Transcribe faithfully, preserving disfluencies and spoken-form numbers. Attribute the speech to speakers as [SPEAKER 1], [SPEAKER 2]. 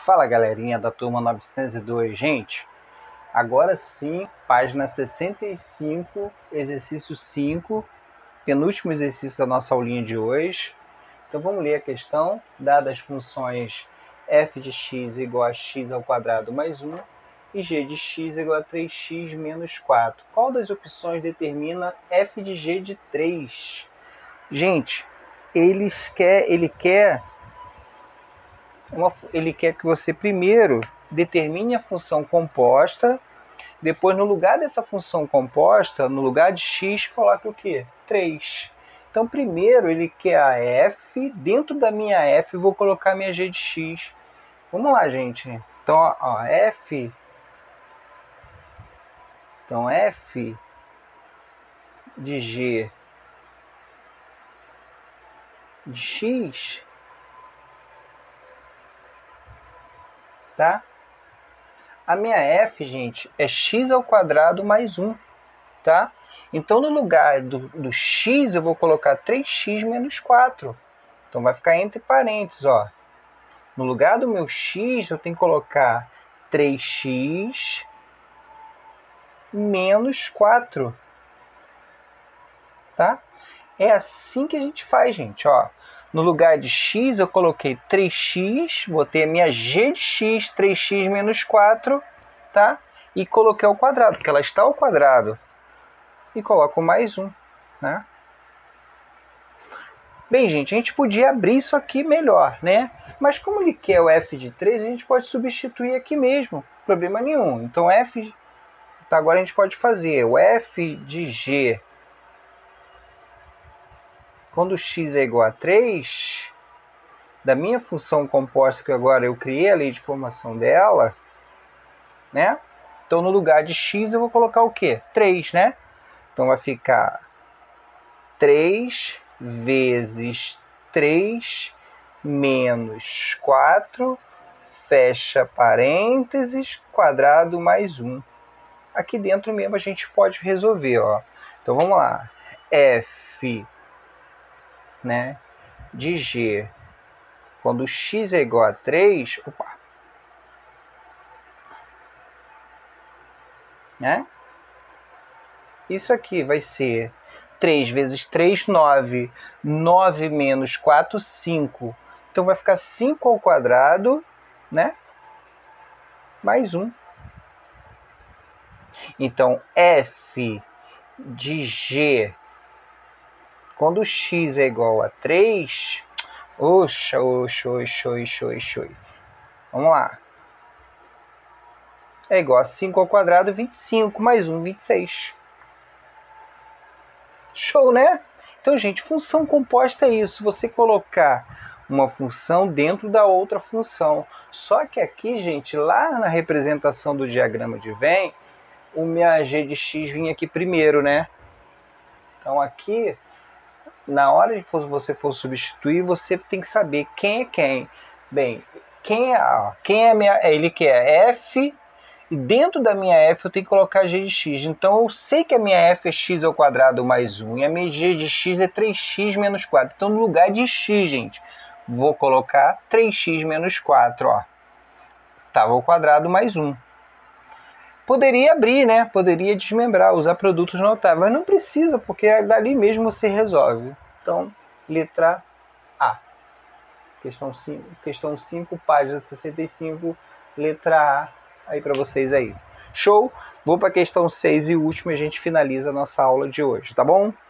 [SPEAKER 1] Fala galerinha da turma novecentos e dois, gente, agora sim, página sessenta e cinco, exercício cinco, penúltimo exercício da nossa aulinha de hoje. Então vamos ler a questão. Dadas as funções f de x igual a x ao quadrado mais um e g de x igual a três x menos quatro, qual das opções determina f de g de três? Gente, ele quer, ele quer Uma, ele quer que você primeiro determine a função composta, depois no lugar dessa função composta, no lugar de x, coloque o quê? três. Então primeiro ele quer a f, dentro da minha f eu vou colocar a minha g de x. Vamos lá, gente. Então, ó, f, então f de g de x, tá? A minha f, gente, é x ao quadrado mais um, tá? Então, no lugar do, do x, eu vou colocar três x menos quatro. Então, vai ficar entre parênteses, ó. No lugar do meu x, eu tenho que colocar três x menos quatro, tá? É assim que a gente faz, gente, ó. No lugar de x, eu coloquei três x, botei a minha g de x, três x menos quatro, tá? E coloquei ao quadrado, porque ela está ao quadrado. E coloco mais um, né? Bem, gente, a gente podia abrir isso aqui melhor, né? Mas como ele quer o f de três, a gente pode substituir aqui mesmo, problema nenhum. Então, f... Tá, agora a gente pode fazer o f de g, quando x é igual a três, da minha função composta, que agora eu criei a lei de formação dela, né? Então, no lugar de x, eu vou colocar o quê? três, né? Então, vai ficar três vezes três menos quatro, fecha parênteses, quadrado mais um. Aqui dentro mesmo a gente pode resolver, ó. Então, vamos lá. F, né, de g, quando x é igual a três, opa, né? Isso aqui vai ser três vezes três, nove. nove menos quatro, cinco. Então, vai ficar cinco ao quadrado, né? Mais um. Então, f de g, quando x é igual a três... Oxa, oxa, oxa, oxa, oxa. Vamos lá. É igual a cinco ao quadrado, vinte e cinco. Mais um, vinte e seis. Show, né? Então, gente, função composta é isso. Você colocar uma função dentro da outra função. Só que aqui, gente, lá na representação do diagrama de Venn, o minha g de x vinha aqui primeiro, né? Então, aqui, na hora de você for substituir, você tem que saber quem é quem. Bem, quem é, ó, quem é minha... Ele quer f... E dentro da minha f eu tenho que colocar g de x. Então eu sei que a minha f é x ao quadrado mais um. E a minha g de x é três x menos quatro. Então no lugar de x, gente, vou colocar três x menos quatro. Ó. Estava ao quadrado mais um. Poderia abrir, né? Poderia desmembrar, usar produtos notáveis. Mas não precisa, porque dali mesmo você resolve. Então, letra A. Questão cinco, questão cinco, página sessenta e cinco, letra A. Aí para vocês aí. Show? Vou para a questão seis e última e a gente finaliza a nossa aula de hoje, tá bom?